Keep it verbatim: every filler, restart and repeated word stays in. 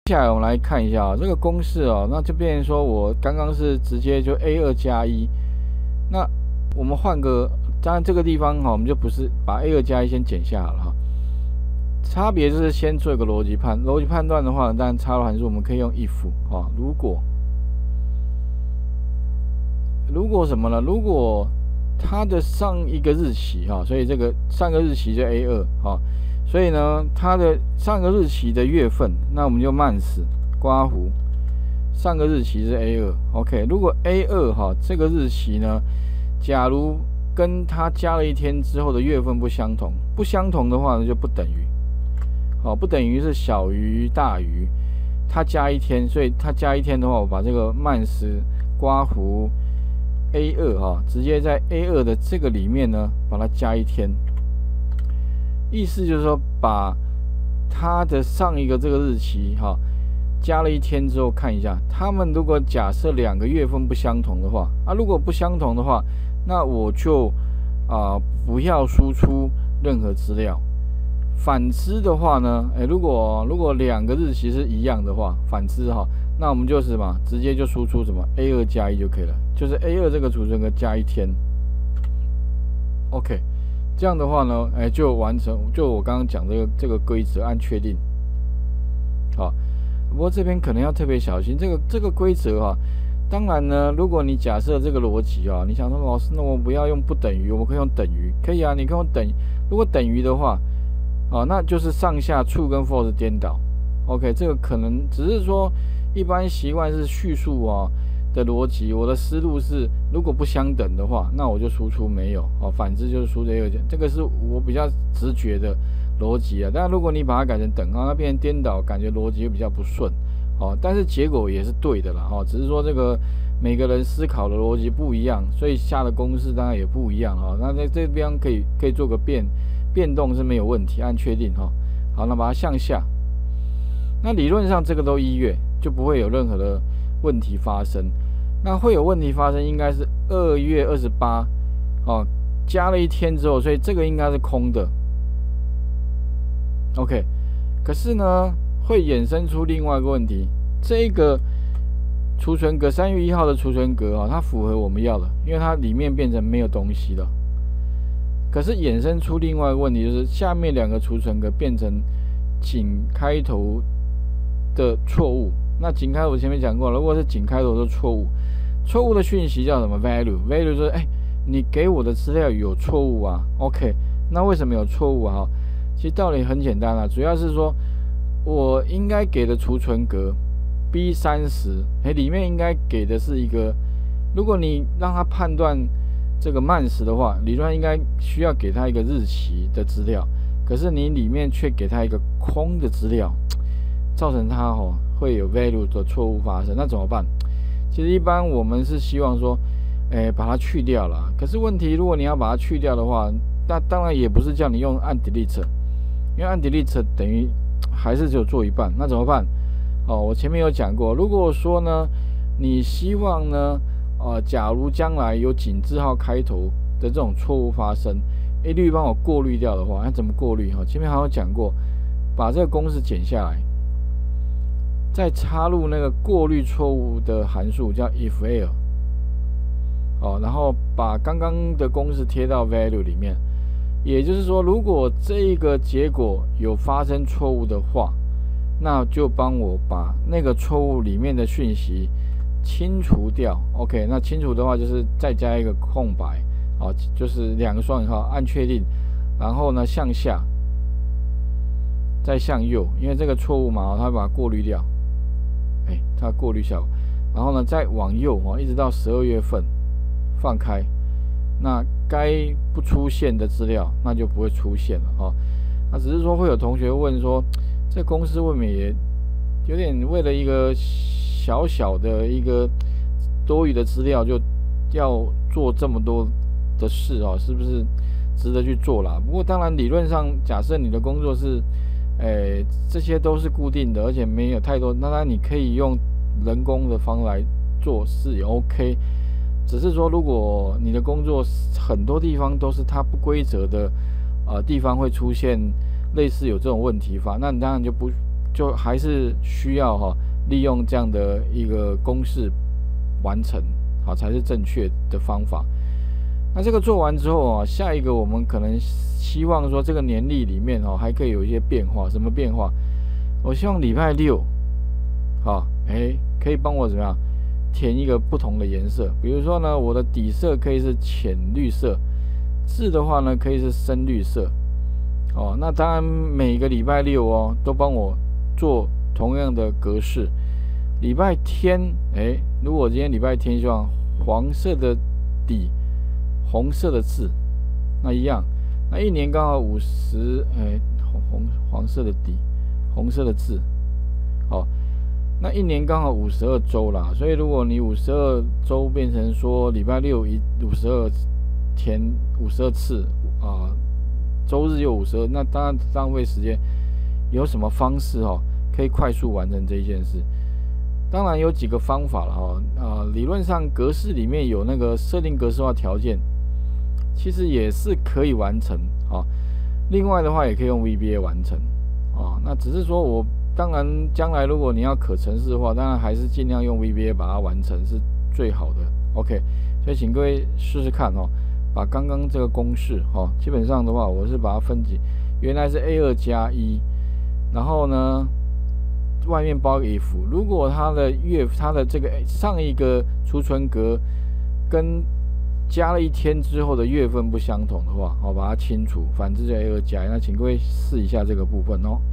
接下来我们来看一下啊、哦，这个公式哦，那就变成说我刚刚是直接就 A 二加一，那我们换个，当然这个地方哈、哦，我们就不是把 A 二加一先减下好了哈。差别就是先做一个逻辑判，逻辑判断的话，当然插入函数我们可以用 if 哈、哦，如果如果什么呢？如果它的上一个日期哈、哦，所以这个上个日期就 A 二哈。所以呢，它的上个日期的月份，那我们就慢死刮弧。上个日期是 A 二 ，OK。如果 A 二 哈这个日期呢，假如跟它加了一天之后的月份不相同，不相同的话呢就不等于，好，不等于是小于大于，它加一天，所以它加一天的话，我把这个慢死刮弧 A 二 哈，直接在 A 二 的这个里面呢，把它加一天。意思就是说，把它的上一个这个日期哈加了一天之后，看一下，他们如果假设两个月份不相同的话，啊，如果不相同的话，那我就啊、呃、不要输出任何资料。反之的话呢，哎，如果如果两个日期是一样的话，反之哈，那我们就是什么，直接就输出什么 A 二 加一就可以了，就是 A 二 这个储存格加一天。OK。这样的话呢，哎，就完成，就我刚刚讲这个这个规则，按确定。好，不过这边可能要特别小心，这个这个规则哈。当然呢，如果你假设这个逻辑啊，你想说老师，那我不要用不等于，我们可以用等于，可以啊，你可以用等，如果等于的话，啊，那就是上下 true 跟 false 颠倒。OK， 这个可能只是说一般习惯是叙述啊。的逻辑，我的思路是，如果不相等的话，那我就输出没有哦，反之就是输出 A 二，这个是我比较直觉的逻辑啊。但如果你把它改成等号，那变成颠倒，感觉逻辑又比较不顺哦。但是结果也是对的啦哦，只是说这个每个人思考的逻辑不一样，所以下的公式当然也不一样哈、哦。那在这边可以可以做个变变动是没有问题，按确定哈、哦。好，那把它向下，那理论上这个都一月就不会有任何的问题发生。那会有问题发生，应该是二月二十八，哦，加了一天之后，所以这个应该是空的。OK， 可是呢，会衍生出另外一个问题，这个储存格三月一号的储存格啊、哦，它符合我们要的，因为它里面变成没有东西了。可是衍生出另外一个问题，就是下面两个储存格变成井开头的错误。那井开头我前面讲过了，如果是井开头的错误，错误的讯息叫什么 value？value 说，哎，你给我的资料有错误啊。OK， 那为什么有错误啊？其实道理很简单啦、啊，主要是说我应该给的储存格 B 三十，哎，里面应该给的是一个，如果你让它判断这个慢时的话，理论上应该需要给它一个日期的资料，可是你里面却给它一个空的资料，造成它哦。会有 value 的错误发生，那怎么办？其实一般我们是希望说，诶，把它去掉了。可是问题，如果你要把它去掉的话，那当然也不是叫你用按 delete， 因为按 delete 等于还是只有做一半，那怎么办？哦，我前面有讲过，如果说呢，你希望呢，呃，假如将来有井字号开头的这种错误发生，一律帮我过滤掉的话，那怎么过滤？哈，前面好像讲过，把这个公式剪下来。再插入那个过滤错误的函数叫 if_err， 哦，然后把刚刚的公式贴到 value 里面，也就是说，如果这个结果有发生错误的话，那就帮我把那个错误里面的讯息清除掉。OK， 那清除的话就是再加一个空白，好，就是两个双引号，按确定，然后呢向下，再向右，因为这个错误嘛，它把它过滤掉。哎，它过滤效果，然后呢，再往右哦，一直到十二月份放开，那该不出现的资料那就不会出现了哦。那只是说会有同学问说，这公司未免也有点为了一个小小的一个多余的资料就要做这么多的事哦，是不是值得去做啦？不过当然理论上，假设你的工作是诶，这些都是固定的，而且没有太多。当然，你可以用人工的方来做事也 OK。只是说，如果你的工作很多地方都是它不规则的，呃，地方会出现类似有这种问题法，那你当然就不就还是需要哈、哦、利用这样的一个公式完成，好才是正确的方法。那这个做完之后啊，下一个我们可能希望说这个年历里面哦还可以有一些变化，什么变化？我希望礼拜六，好，哎，可以帮我怎么样填一个不同的颜色？比如说呢，我的底色可以是浅绿色，字的话呢可以是深绿色。哦，那当然每个礼拜六哦都帮我做同样的格式。礼拜天，哎，如果今天礼拜天希望黄色的底，红色的字，那一样，那一年刚好五十，哎，红红黄色的底，红色的字，好，那一年刚好五十二周啦，所以如果你五十二周变成说礼拜六一五十二天五十二次啊、呃，周日又五十二，那当然浪费时间。有什么方式哦，可以快速完成这件事？当然有几个方法了哈，啊，理论上格式里面有那个设定格式化条件，其实也是可以完成啊。另外的话，也可以用 V B A 完成啊。那只是说我当然将来如果你要可程式的话，当然还是尽量用 V B A 把它完成是最好的。OK， 所以请各位试试看哦，把刚刚这个公式哈，基本上的话我是把它分解，原来是 A 二 加一，然后呢，外面包一个 if， 如果它的月它的这个上一个储存格跟加了一天之后的月份不相同的话，好把它清除，反之就 A 二 加一。那请各位试一下这个部分哦。